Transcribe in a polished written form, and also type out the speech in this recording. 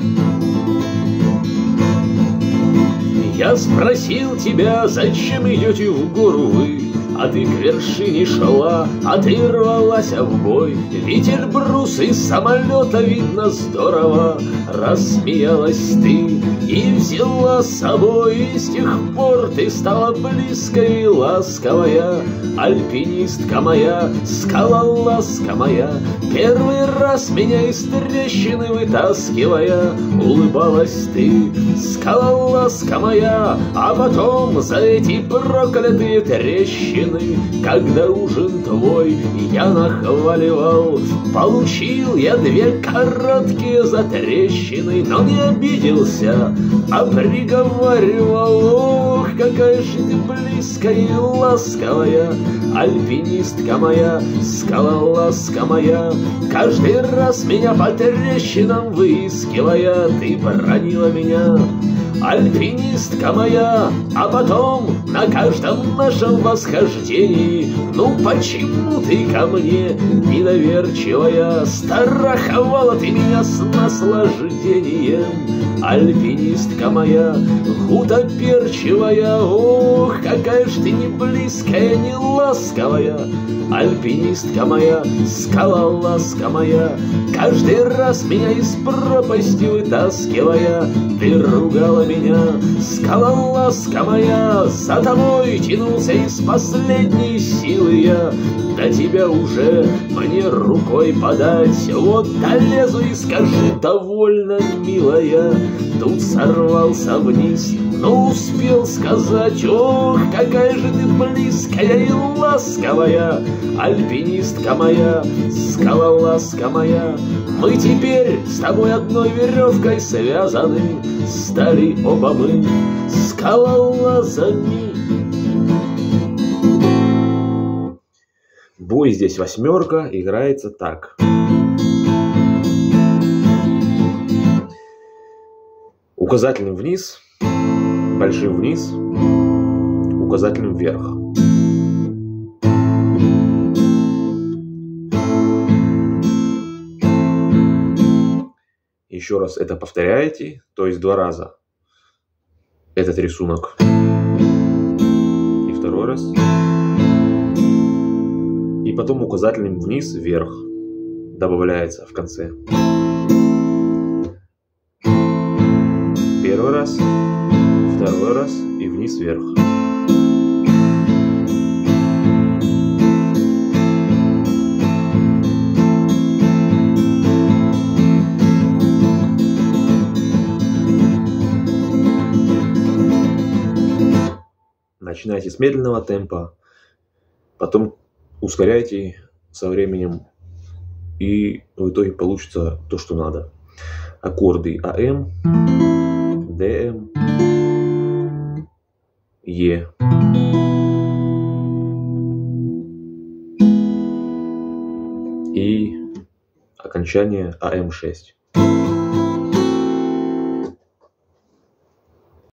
Я спросил тебя, зачем идете в гору вы, а ты к вершине шла, а ты рвалась в бой. Ведь Эльбрус из самолета видно здорово. Рассмеялась ты и взяла с собой, и с тех пор ты стала близкой и ласковая. Альпинистка моя, скалолазка моя, первый раз меня из трещины вытаскивая, улыбалась ты, скалолазка моя, а потом за эти проклятые трещины, когда ужин твой я нахваливал, получил я 2 короткие затрещины, но не обиделся, а приговаривал: ох, какая же ты близкая и ласковая, альпинистка моя, скалолазка моя. Каждый раз меня по трещинам выискивая, ты бронила меня, альпинистка моя, а потом на каждом нашем восхождении: ну почему ты ко мне недоверчивая? Страховала ты меня с наслаждением, альпинистка моя, гутоперчивая. Ох, какая ж ты не близкая, не ласковая, альпинистка моя, скалолазка моя. Каждый раз меня из пропасти вытаскивая, ты ругала меня, скалолазка моя. За тобой тянулся из последней силы я, до тебя уже мне рукой подать. Вот долезу и скажу: довольно, милая. Тут сорвался вниз, но успел сказать: ох, какая же ты близкая и ласковая, альпинистка моя, скалолазка моя. Мы теперь с тобой одной веревкой связаны, стали оба мы скалолазами. Бой здесь 8, играется так. Указательным вниз, большим вниз, указательным вверх. Еще раз это повторяете, то есть 2 раза этот рисунок. И 2 раз. И потом указательным вниз, вверх добавляется в конце. 1 раз, 2 раз и вниз, вверх. Начинайте с медленного темпа, потом ускоряйте со временем, и в итоге получится то, что надо. Аккорды АМ, ДМ, Е. И окончание АМ6.